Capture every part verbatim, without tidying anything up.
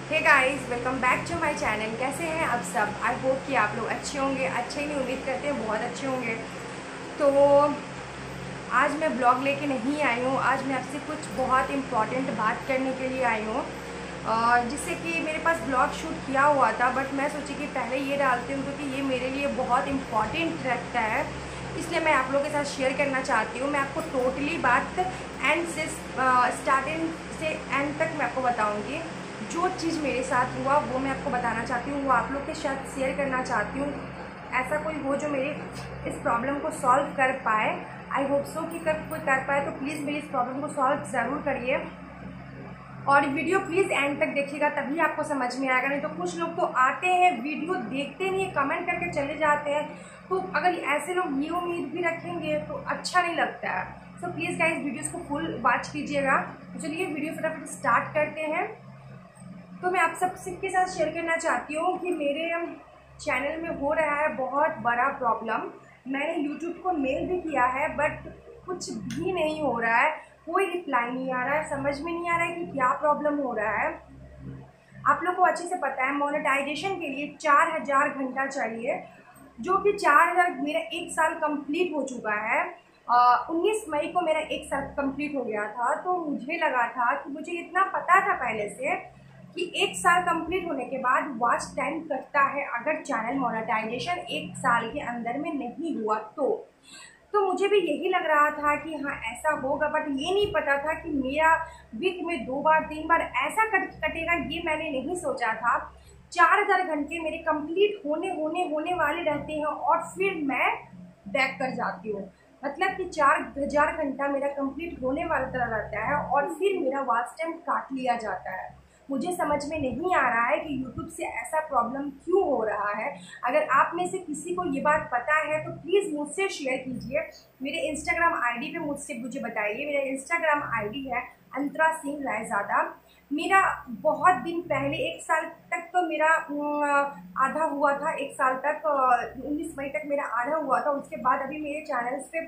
Hey guys, welcome back to my channel. कैसे हैं आप सब? आई होप कि आप लोग अच्छे होंगे। अच्छे ही नहीं, उम्मीद करते हैं बहुत अच्छे होंगे। तो आज मैं ब्लॉग लेके नहीं आई हूँ। आज मैं आपसे कुछ बहुत इम्पॉर्टेंट बात करने के लिए आई हूँ, जिससे कि मेरे पास ब्लॉग शूट किया हुआ था, बट मैं सोची कि पहले ये डालती हूँ क्योंकि ये मेरे लिए बहुत इम्पॉर्टेंट रखता है, इसलिए मैं आप लोगों के साथ शेयर करना चाहती हूँ। मैं आपको टोटली बात एंड से स्टार्टिंग से एंड तक मैं आपको बताऊँगी। जो चीज़ मेरे साथ हुआ वो मैं आपको बताना चाहती हूँ, वो आप लोग के साथ शेयर करना चाहती हूँ। ऐसा कोई हो जो मेरी इस प्रॉब्लम को सॉल्व कर पाए। आई होप सो कि कर कोई कर पाए, तो प्लीज़ मेरी इस प्रॉब्लम को सॉल्व ज़रूर करिए और वीडियो प्लीज़ एंड तक देखिएगा, तभी आपको समझ में आएगा। नहीं तो कुछ लोग तो आते हैं, वीडियो देखते नहीं, कमेंट करके चले जाते हैं। तो अगर ऐसे लोग ये उम्मीद भी रखेंगे तो अच्छा नहीं लगता है। सो प्लीज़ गाइस, वीडियोस को फुल वॉच कीजिएगा। तो चलिए वीडियो फटाफट स्टार्ट करते हैं। तो मैं आप सब के साथ शेयर करना चाहती हूँ कि मेरे चैनल में हो रहा है बहुत बड़ा प्रॉब्लम। मैंने यूट्यूब को मेल भी किया है, बट कुछ भी नहीं हो रहा है, कोई रिप्लाई नहीं आ रहा है। समझ में नहीं आ रहा है कि क्या प्रॉब्लम हो रहा है। आप लोग को अच्छे से पता है मोनेटाइजेशन के लिए चार हज़ार घंटा चाहिए, जो कि चार हज़ार मेरा एक साल कंप्लीट हो चुका है। उन्नीस मई को मेरा एक साल कंप्लीट हो गया था। तो मुझे लगा था कि मुझे इतना पता था पहले से कि एक साल कंप्लीट होने के बाद वॉच टाइम कटता है अगर चैनल मोनेटाइजेशन एक साल के अंदर में नहीं हुआ तो तो मुझे भी यही लग रहा था कि हाँ ऐसा होगा, बट ये नहीं पता था कि मेरा वीक में दो बार तीन बार ऐसा कट कटेगा, ये मैंने नहीं सोचा था। चार हज़ार घंटे मेरे कंप्लीट होने होने होने वाले रहते हैं और फिर मैं बैक कर जाती हूँ। मतलब कि चार हज़ार घंटा मेरा कंप्लीट होने वाला रहता है और फिर मेरा वॉच टाइम काट लिया जाता है। मुझे समझ में नहीं आ रहा है कि यूट्यूब से ऐसा प्रॉब्लम क्यों हो रहा है। अगर आप में से किसी को ये बात पता है तो प्लीज़ मुझसे शेयर कीजिए। मेरे इंस्टाग्राम आईडी पे मुझसे मुझे बताइए। मेरा इंस्टाग्राम आईडी है अंतरा सिंह रायज़ादा। मेरा बहुत दिन पहले एक साल तक तो मेरा आधा हुआ था, एक साल तक उन्नीस मई तक मेरा आधा हुआ था। उसके बाद अभी मेरे चैनल्स पे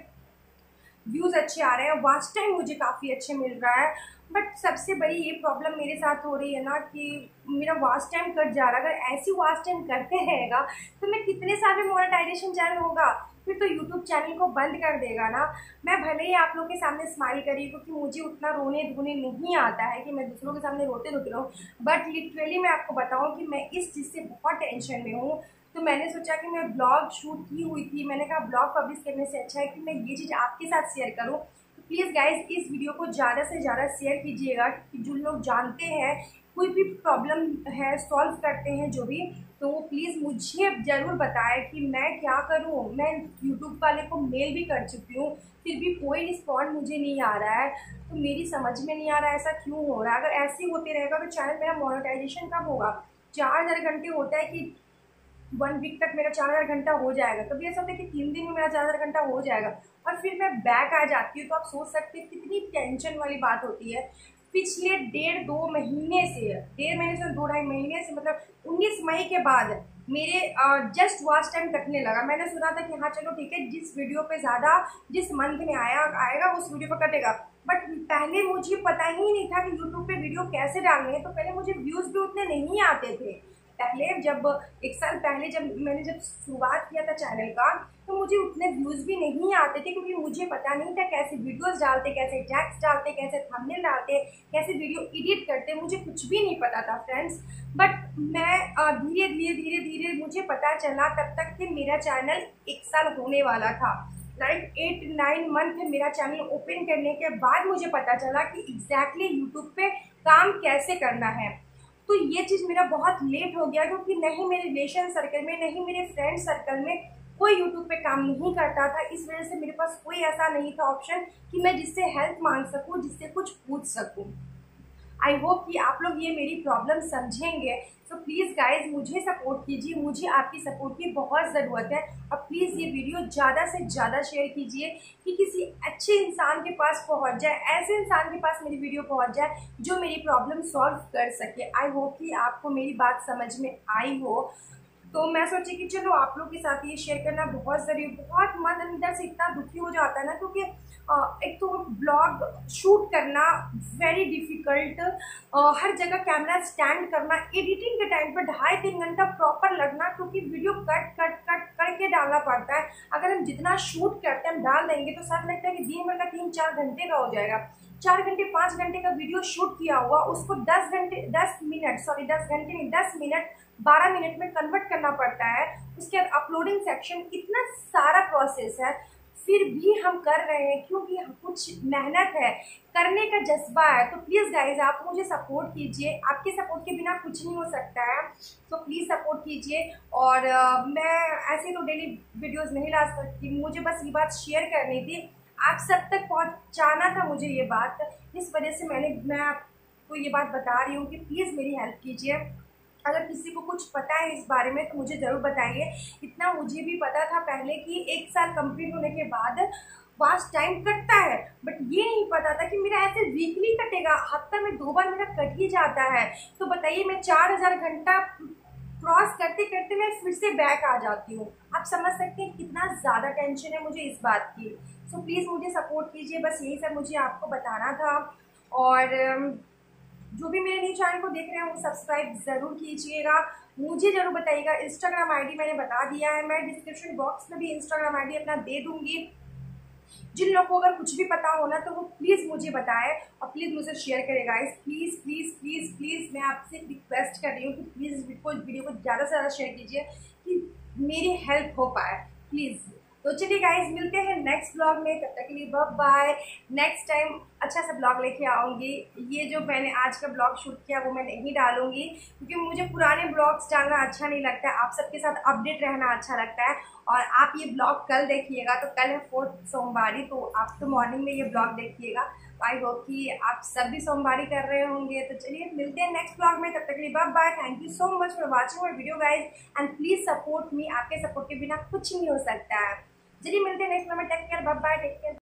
व्यूज़ अच्छे आ रहे हैं, वॉच टाइम मुझे काफ़ी अच्छे मिल रहा है। बट सबसे बड़ी ये प्रॉब्लम मेरे साथ हो रही है ना कि मेरा वॉच टाइम कट जा रहा है। अगर ऐसी वॉच टाइम करते रहेगा तो मैं कितने साल में मोनेटाइजेशन चैनल होगा, फिर तो यूट्यूब चैनल को बंद कर देगा ना। मैं भले ही आप लोग के सामने स्माइल करी, क्योंकि मुझे उतना रोने धोने नहीं आता है कि मैं दूसरों के सामने रोते रोते रहूँ, बट लिटरली मैं आपको बताऊँ कि मैं इस चीज़ से बहुत टेंशन में हूँ। तो मैंने सोचा कि मैं ब्लॉग शूट की हुई थी, मैंने कहा ब्लॉग पब्लिश करने से अच्छा है कि मैं ये चीज़ आपके साथ शेयर करूँ। तो प्लीज़ गाइज, इस वीडियो को ज़्यादा से ज़्यादा शेयर कीजिएगा कि जो लोग जानते हैं कोई भी प्रॉब्लम है सॉल्व करते हैं जो भी, तो वो प्लीज़ मुझे ज़रूर बताएं कि मैं क्या करूँ। मैं यूट्यूब वाले को मेल भी कर चुकी हूँ, फिर भी कोई रिस्पॉन्ड मुझे नहीं आ रहा है। तो मेरी समझ में नहीं आ रहा है ऐसा क्यों हो रहा है। अगर ऐसे ही होते रहेगा तो चैनल मेरा मोनेटाइजेशन कब होगा? चार हज़ार घंटे होता है कि वन वीक तक मेरा चार हज़ार घंटा हो जाएगा, कभी ऐसा होता है कि तीन दिन में मेरा चार हज़ार घंटा हो जाएगा और फिर मैं बैक आ जाती हूँ। तो आप सोच सकते हैं कितनी टेंशन वाली बात होती है। पिछले डेढ़ दो महीने से डेढ़ महीने से दो ढाई महीने से मतलब उन्नीस मई के बाद मेरे जस्ट वॉच टाइम कटने लगा। मैंने सुना था कि हाँ चलो ठीक है, जिस वीडियो पे ज़्यादा जिस मंथ में आया आएगा उस वीडियो पर कटेगा, बट पहले मुझे पता ही नहीं था कि यूट्यूब पे वीडियो कैसे डालने हैं। तो पहले मुझे व्यूज़ भी उतने नहीं आते थे। पहले जब एक साल पहले जब मैंने जब शुरुआत किया था चैनल का, तो मुझे उतने व्यूज़ भी नहीं आते थे, क्योंकि मुझे पता नहीं था कैसे वीडियोस डालते, कैसे टैग्स डालते, कैसे थंबनेल डालते, कैसे वीडियो एडिट करते, मुझे कुछ भी नहीं पता था फ्रेंड्स। बट मैं धीरे धीरे धीरे धीरे मुझे पता चला तब तक कि मेरा चैनल एक साल होने वाला था। लाइक एट नाइन मंथ मेरा चैनल ओपन करने के बाद मुझे पता चला कि एग्जैक्टली यूट्यूब पे काम कैसे करना है। तो ये चीज़ मेरा बहुत लेट हो गया, क्योंकि नहीं मेरे रिलेशन सर्कल में नहीं मेरे फ्रेंड सर्कल में कोई यूट्यूब पे काम नहीं करता था। इस वजह से मेरे पास कोई ऐसा नहीं था ऑप्शन कि मैं जिससे हेल्प मांग सकूं, जिससे कुछ पूछ सकूं। आई होप कि आप लोग ये मेरी प्रॉब्लम समझेंगे। तो प्लीज़ गाइज मुझे सपोर्ट कीजिए, मुझे आपकी सपोर्ट की बहुत ज़रूरत है। और प्लीज़ ये वीडियो ज़्यादा से ज़्यादा शेयर कीजिए कि किसी अच्छे इंसान के पास पहुंच जाए, ऐसे इंसान के पास मेरी वीडियो पहुंच जाए जो मेरी प्रॉब्लम सॉल्व कर सके। आई होप कि आपको मेरी बात समझ में आई हो। तो मैं सोची कि चलो आप लोग के साथ ये शेयर करना बहुत ज़रूरी। बहुत मन अंदर से इतना दुखी हो जाता है ना, क्योंकि एक तो ब्लॉग शूट करना वेरी डिफ़िकल्ट, हर जगह कैमरा स्टैंड करना, एडिटिंग के टाइम पर ढाई तीन घंटा प्रॉपर लगना, क्योंकि वीडियो कट कट कट करके डालना पड़ता है। अगर हम जितना शूट करते हैं हम डाल देंगे तो साथ लगता है कि दिन भर का तीन चार घंटे का हो जाएगा। चार घंटे पाँच घंटे का वीडियो शूट किया हुआ उसको दस घंटे दस मिनट सॉरी दस घंटे नहीं दस मिनट बारह मिनट में कन्वर्ट करना पड़ता है। उसके बाद अपलोडिंग सेक्शन, इतना सारा प्रोसेस है, फिर भी हम कर रहे हैं क्योंकि कुछ मेहनत है, करने का जज्बा है। तो प्लीज़ गाइज आप मुझे सपोर्ट कीजिए, आपके सपोर्ट के बिना कुछ नहीं हो सकता है। तो प्लीज़ सपोर्ट कीजिए। और uh, मैं ऐसे तो डेली वीडियोस नहीं ला सकती, मुझे बस ये बात शेयर करनी थी, आप सब तक पहुंचाना था मुझे ये बात, इस वजह से मैंने मैं आपको ये बात बता रही हूँ कि प्लीज़ मेरी हेल्प कीजिए। अगर किसी को कुछ पता है इस बारे में तो मुझे ज़रूर बताइए। इतना मुझे भी पता था पहले कि एक साल कंप्लीट होने के बाद वास्ट टाइम कटता है, बट ये नहीं पता था कि मेरा ऐसे वीकली कटेगा, हफ्ता में दो बार मेरा कट ही जाता है। तो बताइए मैं चार हज़ार घंटा क्रॉस करते करते मैं फिर से बैक आ जाती हूँ। आप समझ सकते हैं कितना ज़्यादा टेंशन है मुझे इस बात की। सो प्लीज़ मुझे सपोर्ट कीजिए, बस यही सब मुझे आपको बताना था। और जो भी मेरे न्यू चैनल को देख रहे हैं वो सब्सक्राइब ज़रूर कीजिएगा, मुझे ज़रूर बताइएगा। इंस्टाग्राम आईडी मैंने बता दिया है, मैं डिस्क्रिप्शन बॉक्स में भी इंस्टाग्राम आईडी अपना दे दूँगी। जिन लोगों को अगर कुछ भी पता होना तो वो प्लीज़ मुझे बताए और प्लीज़ मुझे शेयर करेगा। इस प्लीज़ प्लीज़ प्लीज़ प्लीज़ मैं आपसे रिक्वेस्ट कर रही हूँ कि प्लीज़ वीडियो को ज़्यादा से ज़्यादा शेयर कीजिए कि मेरी हेल्प हो पाए प्लीज़। तो चलिए गाइज मिलते हैं नेक्स्ट ब्लॉग में, तब तक के लिए बाय बाय। नेक्स्ट टाइम अच्छा सा ब्लॉग लेके आऊँगी। ये जो मैंने आज का ब्लॉग शूट किया वो मैं नहीं डालूँगी क्योंकि मुझे पुराने ब्लॉग्स डालना अच्छा नहीं लगता है, आप सबके साथ अपडेट रहना अच्छा लगता है। और आप ये ब्लॉग कल देखिएगा, तो कल है फोर्थ सोमवारी, तो आप तो मॉर्निंग में ये ब्लॉग देखिएगा। आई होप कि आप सब भी सोमवारी कर रहे होंगे। तो चलिए मिलते हैं नेक्स्ट ब्लॉग में, तब तक के लिए bye bye. Thank you so much for watching my video guys and please support me, आपके सपोर्ट के बिना कुछ नहीं हो सकता है। चलिए मिलते हैं नेक्स्ट ब्लॉग में, take care, bye bye, take care.